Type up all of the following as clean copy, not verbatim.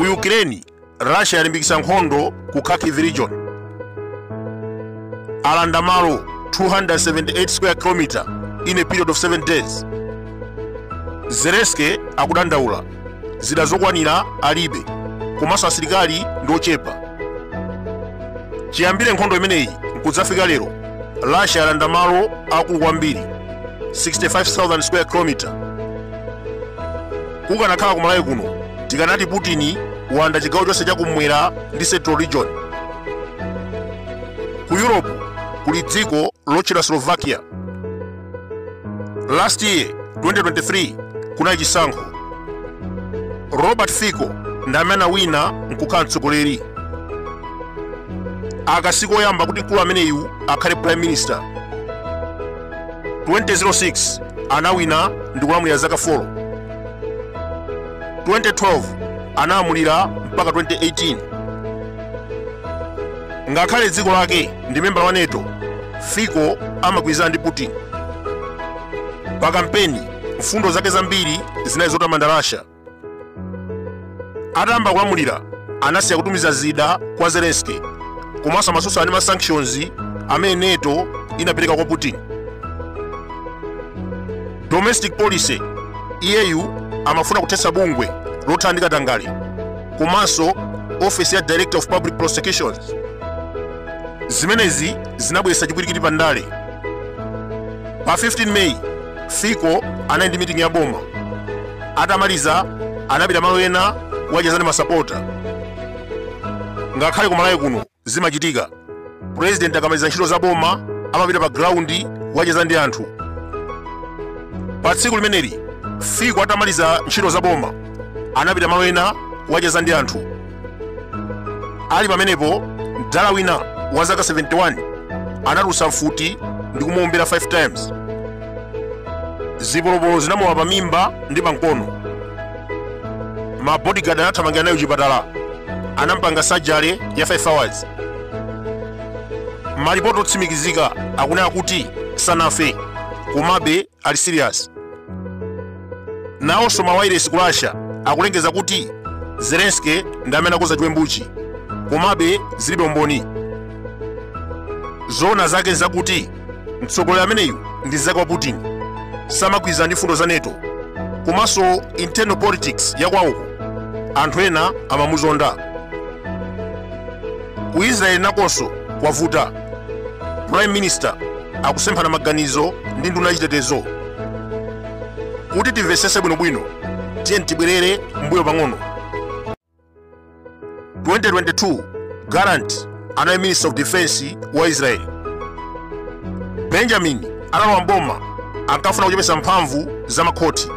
Ukraine, Russia yalimbikitsa nkhondo ku Kharkiv region. Alanda malo 278 square kilometer in a period of 7 days. Zelensky akudandaula zida zokwanira alibe, komanso asilikali ndochepa. Chiyambire nkhondo imeneyi nkudzafika lero, Russia yalanda malo akulu kwambiri 65,000 square kilometer. Kukanakhala kumalawi kuno tikanati Putin wanda chigawo chonse chakumwera ndi Central region. Ku Europe kuli dziko lotchedwa Slovakia. Last year 2023 kuna chisankho. Robert Fico ndi amene wina nkukhala mtsogoleri. Akasiku oyamba kuti mkulu ameneyu akhale prime minister. 2006 anawina ndi kulamulira zaka 4. 2012 analamulira mpaka 2018. Ngakhale dziko lake ndi member wa NATO, Fico amagwirizana ndi Putin. Pa kampeni mfundo zake zambiri zinali zotamanda Russia. Atamba kulamulira anasiya kutumiza zida kwa Zelensky, komanso amatsutsa ndi ma sanctions amene NATO inapereka kwa Putin. Domestic policy, EU amafuna kuthetsa bungwe lothandika tangali, komanso office ya Director of Public Prosecutions. Zimenezi zinabweretsa chipwirikiti pa ndale. Pa 15 May, Fico anali ndi meeting ya boma. Atamaliza anapita malo ena wacheza ndi masapota. Ngakhale kumalawi kuno zimachitika, President akamaliza ntchito za boma amapita pa ground wacheza ndi anthu. Pa tsiku limeneli, Fico atamaliza ntchito za boma anapita malo ena wacheza ndi anthu. Ali pamenepo mdala wina wa zaka 71 anatulutsa mfuti ndi kumuombera 5 times. Zipolopolo zinamuwa pa mimba ndi pa mkono. Ma bodyguard anathamangira nayo chipatala, anampanga surgery ya 5 hours. Malipoti otsimikizika akunena kuti sanafe, komabe ali serious. Nawonso mawayilesi ku Russia akulengeza kuti Zelensky ndi amene akuza chiwembuchi, komabe zilibe umboni. Zona zake zakuti mtsogoleri ameneyu ndi zake wa Putin, samagwirizana ndi fundo za NATO, komanso internal politics yakwawoko anthu ena amamuzonda. Ku Israeli nakonso kwavuta. Prime Minister akusemphana maganizo ndi nduna yachitetezo. Kuti timvetsetse bwinobwino, tiye tibwerere mbuyo pang'ono. 2022 Gallant anali Minister of Defense wa Israel. Benjamin analowa mboma ankafuna kuchepetsa mphamvu za makhoti.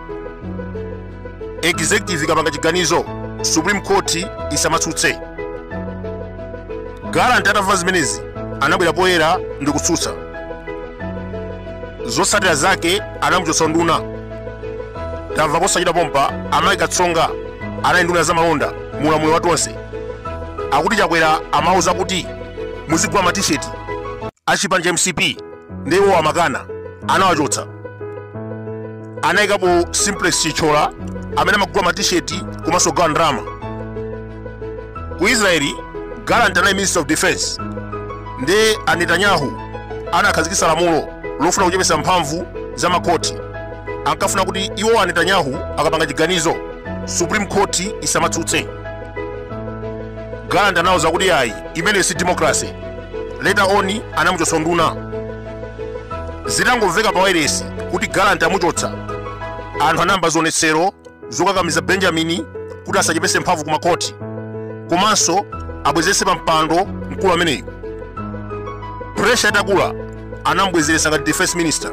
Executive ikapanga chiganizo, Supreme Court isamatsutse. Gallant atamva zimenezi anabwera poyera ndi kutsutsa. Zotsatira zake anamuchotsa nduna. Tamva posachita pompa Amai Katsonga anali nduna za malonda mulamuliro wa tonse. Akuti chakwera amauza kuti muzigula ma t-shirt achipani MCP ndiwo amakana, anawachotsa. Anayikapo Simplex Chichola amene amagula ma t-shirt komanso gawa ndalama. Ku Israeli, Gallant anali Minister of Defense. Ndi Netanyahu anakhazikitsa lamulo lofuna kuchepetsa mphamvu za makhoti. Ankafuna kuti iwo Netanyahu akapanga chiganizo, Supreme Court isamatsutse. Gallant anawuza kuti ayi, imene si democracy. Later on anamuchotsa nduna. Zitangomveka pa wireless kuti Gallant amuchotsa, anthu anayamba zionetsero zokakamiza Benjamin kuti asachepetse mphamvu ku makhoti, komanso abwezetse pa mpando mkulu ameneyu. Pressure itakula anamubwezeretsa ngati defense minister.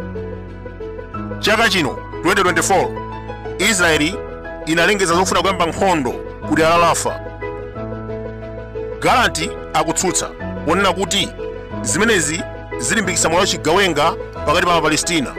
Chaka chino 2024 Israeli inalengeza zofuna kuyamba nkhondo kuti alalafa. Gallant akutsutsa wonena kuti zimenezi zilimbikitsa moyo chigawenga pakati pa Palestina.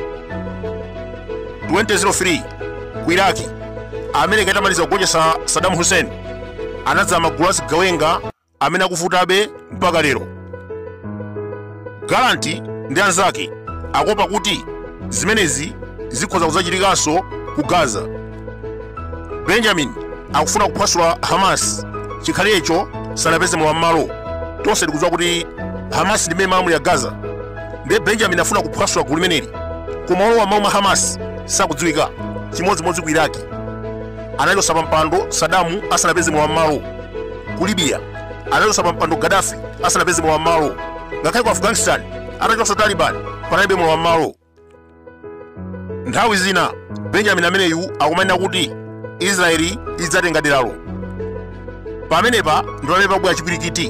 2003 ku Iraki, America itamaliza kugonjetsa Saddam Hussein, anadza magulu achigawenga amene akuvutabe mpaka lero. Gallant ndi anzake akuopa kuti zimenezi zikhoza kudzachitikanso ku Gaza. Benjamin akufuna kuphwasula Hamas chikhalecho sanapeze mwamalo. Tonse tikudziwa kuti Hamas ndi mmene ya Gaza, ndi Benjamin afuna kuphwasula gulu limeneli. Koma olowa mawu ma Hamas sakudziwika. Chimodzimodzi ku Iraki anachotsa pa mpando Sadamu asanapeze mwamalo. Ku Libya anachotsa pa mpando Gaddafi asanapeze mwamalo. Ngakhale ku Afghanistan atachotsa Taliban panalibe mwamalo. Nthawi zina Benjamin ameneyu akumanena kuti Israeli idzatenga deralo. Pamenepa ndolale pabwera chipwirikiti.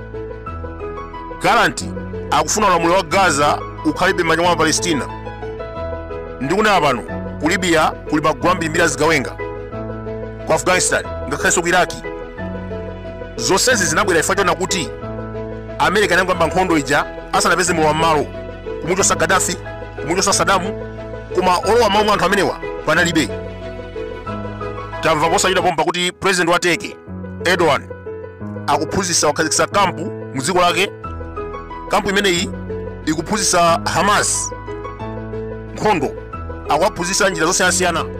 Garanti akufuna ulamuliro wa Gaza ukhalibe m'manja mwa Palestina. Ndikunena pano ku Libya kuli magulu ambiri azigawenga. Ku Afghanistan ngakhalenso ku Iraki. Zonsezi zinabwera chifukwa chona kuti America inayamba nkhondo ija asanapeze mwamalo kumuchotsa Gaddafi, kumuchotsa Sadamu, koma olowa mawu anthu amenewa panalibe. Tamva posachita pompa kuti president wa Turkey Erdogan akuphunzitsa wakhazikitsa kampu mu dziko lake. Kampu imeneyi ikuphunzitsa Hamas nkhondo, akuwaphunzitsa njira zosiyanasiyana